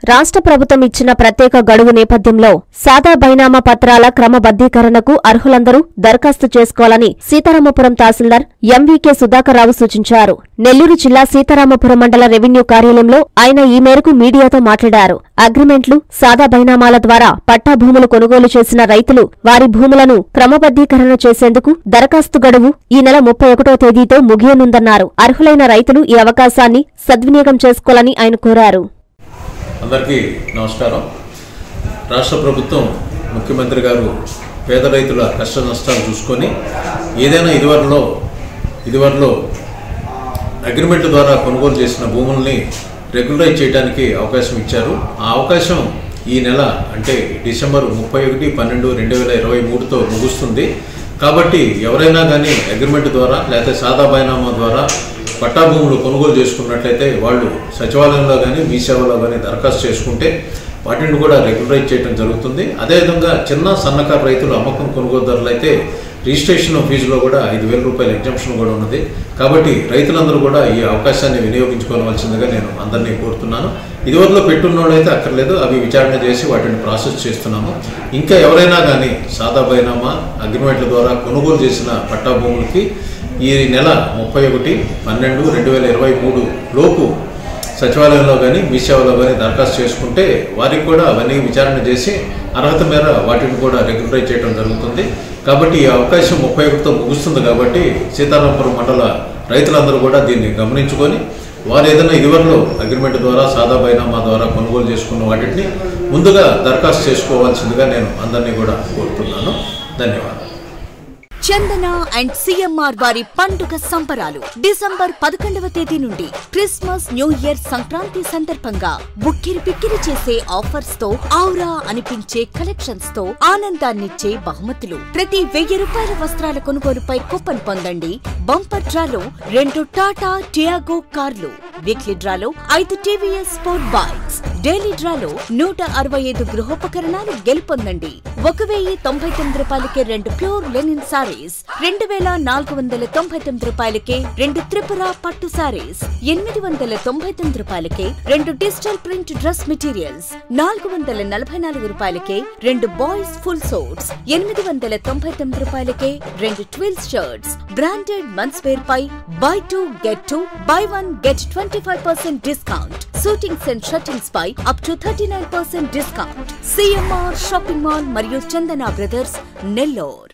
రాష్ట్ర ప్రభుత్వం ఇచ్చిన ప్రత్యేక గడువు నేపథ్యంలో సాదా బైనామా పత్రాల క్రమబద్దీకరణకు అర్హులందరూ దరఖాస్తు చేసుకోవాలని సీతారామపురం తహసీల్దార్ ఎంవీకే సుధాకర్రావు సూచించారు. నెల్లూరు జిల్లా సీతారామపురం మండల రెవెన్యూ కార్యాలయంలో ఆయన ఈ మేరకు మీడియాతో మాట్లాడారు. అగ్రిమెంట్లు, సాదా బైనామాల ద్వారా పట్టా భూములు కొనుగోలు చేసిన రైతులు వారి భూములను క్రమబద్దీకరణ చేసేందుకు దరఖాస్తు గడువు ఈ నెల 31వ తేదీతో ముగియనుందన్నారు. అర్హులైన రైతులు ఈ అవకాశాన్ని సద్వినియోగం చేసుకోవాలని ఆయన కోరారు. అందరికీ నమస్కారం. రాష్ట్ర ప్రభుత్వం ముఖ్యమంత్రి గారు పేద రైతుల కష్ట నష్టాలు చూసుకొని ఏదైనా ఇదివరలో అగ్రిమెంట్ ద్వారా కొనుగోలు చేసిన భూముల్ని రెగ్యులరైజ్ చేయడానికి అవకాశం ఇచ్చారు. ఆ అవకాశం ఈ నెల అంటే డిసెంబర్ 31/12/2023తో ముగుస్తుంది. కాబట్టి ఎవరైనా కానీ అగ్రిమెంట్ ద్వారా లేకపోతే సాదా బైనామా ద్వారా పట్టా భూములు కొనుగోలు చేసుకున్నట్లయితే వాళ్ళు సచివాలయంలో కానీ మీ సేవలో కానీ దరఖాస్తు చేసుకుంటే వాటిని కూడా రెగ్యులరైజ్ చేయడం జరుగుతుంది. అదేవిధంగా చిన్న సన్నకారు రైతులు అమ్మకం కొనుగోలుదారులు అయితే రిజిస్ట్రేషన్ ఫీజులో కూడా 5,000 రూపాయల ఎగ్జంప్షన్ కూడా ఉన్నది. కాబట్టి రైతులందరూ కూడా ఈ అవకాశాన్ని వినియోగించుకోవాల్సిందిగా నేను అందరినీ కోరుతున్నాను. ఇదివరలో పెట్టున్న వాళ్ళైతే అక్కర్లేదు, అవి విచారణ చేసి వాటిని ప్రాసెస్ చేస్తున్నాము. ఇంకా ఎవరైనా కానీ సాదా బైనామా అగ్రిమెంట్ల ద్వారా కొనుగోలు చేసిన పట్టా భూములకి ఈ నెల 31/12/2023 లోపు సచివాలయంలో కానీ మీ సేవలో కానీ దరఖాస్తు చేసుకుంటే వారికి కూడా అవన్నీ విచారణ చేసి అర్హత మేర వాటిని కూడా రెగ్యులరైజ్ చేయడం జరుగుతుంది. కాబట్టి ఈ అవకాశం 31తో ముగుస్తుంది. కాబట్టి సీతారామపురం మండల రైతులందరూ కూడా దీన్ని గమనించుకొని వారు ఏదైనా ఇదివరలో అగ్రిమెంట్ ద్వారా సాదా బైనామా ద్వారా కొనుగోలు చేసుకున్న వాటిని ముందుగా దరఖాస్తు చేసుకోవాల్సిందిగా నేను అందరినీ కూడా కోరుతున్నాను. ధన్యవాదాలు. చందన అండ్ సిఎంఆర్ వారి పండుగ సంబరాలు డిసెంబర్ 11వ తేదీ నుండి క్రిస్మస్, న్యూ ఇయర్, సంక్రాంతి సందర్భంగా ఉక్కిరి పిక్కిరి చేసే ఆఫర్స్ తో ఔరా అనిపించే కలెక్షన్స్ తో ఆనందాన్నిచ్చే బహుమతులు. ప్రతి 1000 రూపాయల వస్త్రాల కొనుగోలుపై కూపన్ పొందండి. బంపర్ డ్రాలో 2 టాటా టియాగో కార్లు, వీక్లీ డ్రాలో 5 టీవీఎస్ స్పోర్ట్ బైక్స్, డైలీ డ్రాలో 165 గృహోపకరణాలు గెలుపొందండి. 1,099 రూపాయలకే 2 ప్యూర్ లెనిన్ సారీస్, 2,499 రూపాయలకే 2 త్రిపుర పట్టు సారీస్, 899 రూపాయలకే 2 డిజిటల్ ప్రింట్ డ్రెస్ మెటీరియల్స్, 444 రూపాయలకే 2 బాయ్స్ ఫుల్ సోట్స్, 899 రూపాయలకే 2 twills shirts. Branded men's wear పై buy 2 get 2, buy 1 get 25% discount. Suitings and shirtings పై up to 39% discount. CMR shopping mall మరియు చందన బ్రదర్స్, నెల్లూరు.